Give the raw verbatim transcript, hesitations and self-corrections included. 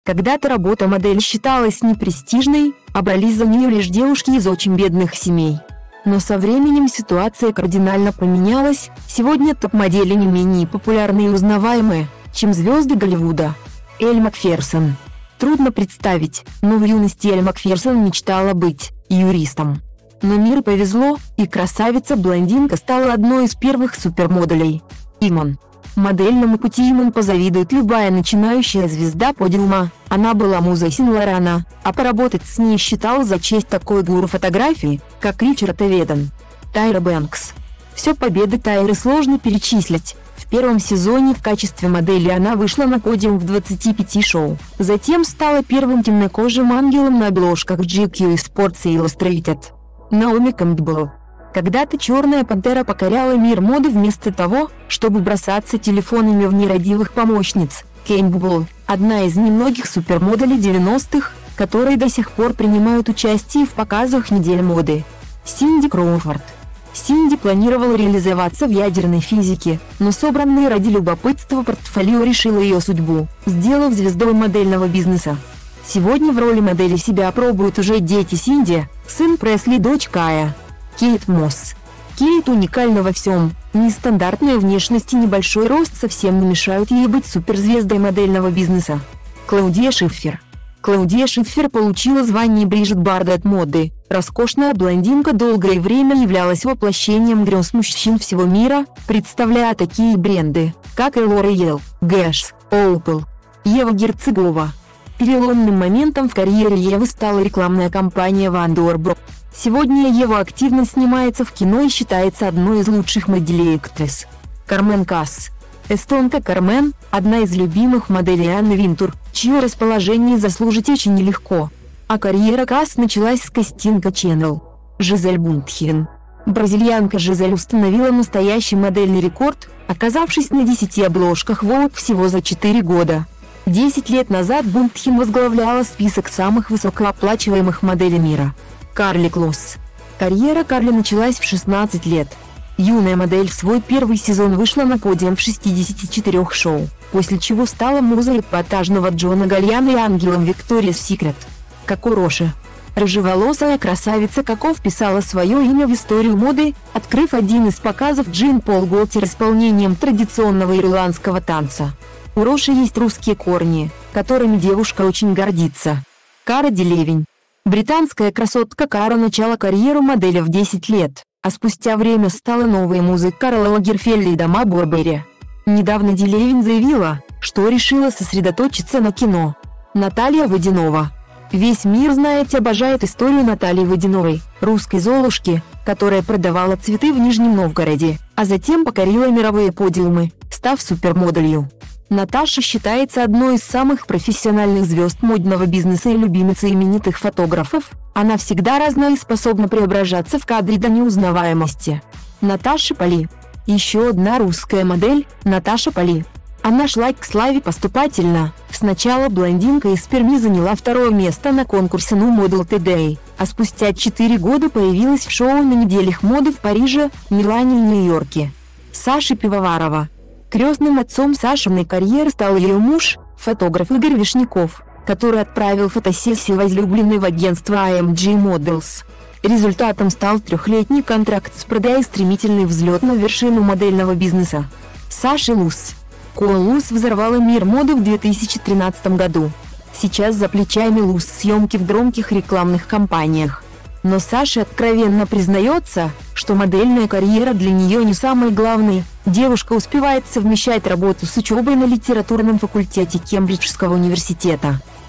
Когда-то работа модели считалась непрестижной, а брались за нее лишь девушки из очень бедных семей. Но со временем ситуация кардинально поменялась, сегодня топ-модели не менее популярны и узнаваемые, чем звезды Голливуда. Эль Макферсон. Трудно представить, но в юности Эль Макферсон мечтала быть юристом. Но миру повезло, и красавица-блондинка стала одной из первых супермоделей. Имон. Модельному пути Имон позавидует любая начинающая звезда подиума, она была музой Сен-Лорана, а поработать с ней считал за честь такой гуру фотографии, как Ричард Эведен. Тайра Бэнкс. Все победы Тайры сложно перечислить. В первом сезоне в качестве модели она вышла на подиум в двадцати пяти шоу, затем стала первым темнокожим ангелом на обложках джи кью и Sports Illustrated. Наоми Кэмпбелл. Когда-то черная пантера покоряла мир моды вместо того, чтобы бросаться телефонами в нерадивых помощниц. Кэмпбелл – одна из немногих супермоделей девяностых, которые до сих пор принимают участие в показах недель моды. Синди Кроуфорд. Синди планировала реализоваться в ядерной физике, но собранное ради любопытства портфолио решило ее судьбу, сделав звездой модельного бизнеса. Сегодня в роли модели себя пробуют уже дети Синди, сын Пресли, дочь Кая. Кейт Мосс. Кейт уникальна во всем, нестандартная внешность и небольшой рост совсем не мешают ей быть суперзвездой модельного бизнеса. Клаудия Шиффер. Клаудия Шиффер получила звание Бриджит Бардет моды. Роскошная блондинка долгое время являлась воплощением грез мужчин всего мира, представляя такие бренды, как L'Oréal, Guess, Opel. Ева Герцегова. Переломным моментом в карьере Евы стала рекламная кампания Ван Дорбро. Сегодня Ева активно снимается в кино и считается одной из лучших моделей-актрис. Кармен Касс. Эстонка Кармен – одна из любимых моделей Анны Винтур, чье расположение заслужить очень нелегко. А карьера Касс началась с кастинга Channel. Жизель Бунтхен. Бразильянка Жизель установила настоящий модельный рекорд, оказавшись на десяти обложках Vogue всего за четыре года. Десять лет назад Бунтхен возглавляла список самых высокооплачиваемых моделей мира. Карли Клосс. Карьера Карли началась в шестнадцать лет. Юная модель в свой первый сезон вышла на подиум в шестидесяти четырёх шоу, после чего стала музой эпатажного Джона Гальяна и ангелом Victoria's Secret. Коко Роши. Рыжеволосая красавица Коко вписала свое имя в историю моды, открыв один из показов Джин Пол Готти исполнением традиционного ирландского танца. У Роши есть русские корни, которыми девушка очень гордится. Кара Делевинь. Британская красотка Кара начала карьеру модели в десять лет, а спустя время стала новой музой Карла Лагерфельда и дома Бурберри. Недавно Делевинь заявила, что решила сосредоточиться на кино. Наталья Водянова. Весь мир знает и обожает историю Натальи Водяновой, русской золушки, которая продавала цветы в Нижнем Новгороде, а затем покорила мировые подиумы, став супермоделью. Наташа считается одной из самых профессиональных звезд модного бизнеса и любимицей именитых фотографов, она всегда разна и способна преображаться в кадре до неузнаваемости. Наташа Поли. Еще одна русская модель, Наташа Поли. Она шла к славе поступательно, сначала блондинка из Перми заняла второе место на конкурсе New Model Today, а спустя четыре года появилась в шоу на неделях моды в Париже, Милане и Нью-Йорке. Саша Пивоварова. Крестным отцом Сашиной карьеры стал ее муж, фотограф Игорь Вишняков, который отправил фотосессию возлюбленной в агентство эй эм джи Models. Результатом стал трехлетний контракт с продажей и стремительный взлет на вершину модельного бизнеса. Саша Лус. Коа Лус взорвала мир моды в две тысячи тринадцатом году. Сейчас за плечами Лус съемки в громких рекламных кампаниях. Но Саша откровенно признается, что модельная карьера для нее не самый главный. Девушка успевает совмещать работу с учебой на литературном факультете Кембриджского университета.